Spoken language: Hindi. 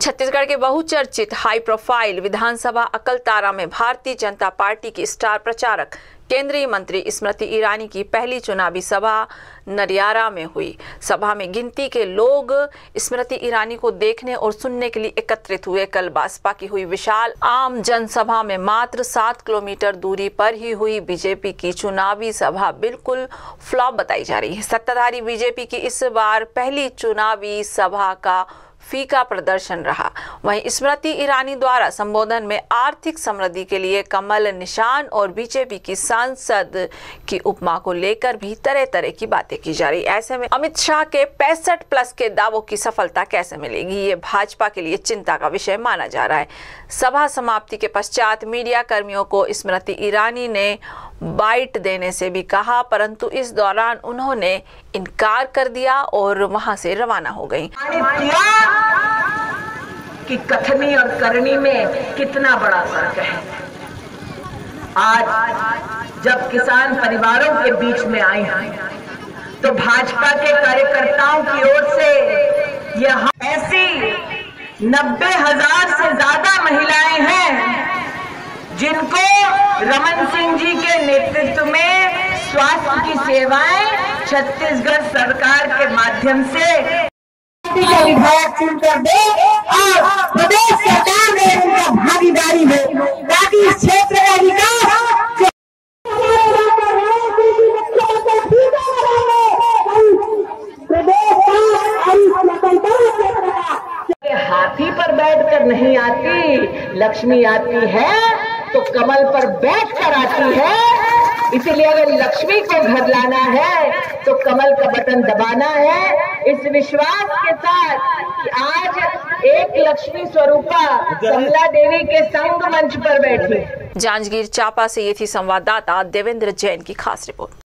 छत्तीसगढ़ के बहुचर्चित हाई प्रोफाइल विधानसभा अकलतारा में भारतीय जनता पार्टी की स्टार प्रचारक केंद्रीय मंत्री स्मृति ईरानी की पहली चुनावी सभा नरियारा में हुई। सभा में गिनती के लोग स्मृति ईरानी को देखने और सुनने के लिए एकत्रित हुए। कल बसपा की हुई विशाल आम जनसभा में मात्र 7 किलोमीटर दूरी पर ही हुई बीजेपी की चुनावी सभा बिल्कुल फ्लॉप बताई जा रही है। सत्ताधारी बीजेपी की इस बार पहली चुनावी सभा का फीका प्रदर्शन रहा। वहीं स्मृति ईरानी द्वारा संबोधन में आर्थिक समृद्धि के लिए कमल निशान और बीजेपी की सांसद की उपमा को लेकर भी तरह तरह की बातें की जा रही। ऐसे में अमित शाह के 65+ के दावों की सफलता कैसे मिलेगी, ये भाजपा के लिए चिंता का विषय माना जा रहा है। सभा समाप्ति के पश्चात मीडिया कर्मियों को स्मृति ईरानी ने बाइट देने से भी कहा, परंतु इस दौरान उन्होंने इनकार कर दिया और वहां से रवाना हो गई। कि कथनी और करनी में कितना बड़ा फर्क है। आज जब किसान परिवारों के बीच में आई हैं, तो भाजपा के कार्यकर्ताओं की ओर से यह ऐसी 90,000 से ज्यादा महिलाएं हैं जिनको रमन सिंह जी के नेतृत्व में स्वास्थ्य की सेवाएं छत्तीसगढ़ सरकार के माध्यम से विधायक चुनकर दे और प्रदेश सरकार में उनका भागीदारी हो ताकि इस क्षेत्र का विकास हाथी पर बैठकर नहीं आती, लक्ष्मी आती है तो कमल पर बैठकर आती है। इसलिए अगर लक्ष्मी को घर लाना है तो कमल का बटन दबाना है। इस विश्वास के साथ कि आज एक लक्ष्मी स्वरूपा कमला देवी के संग मंच पर बैठी। जांजगीर चांपा से ये थी संवाददाता देवेंद्र जैन की खास रिपोर्ट।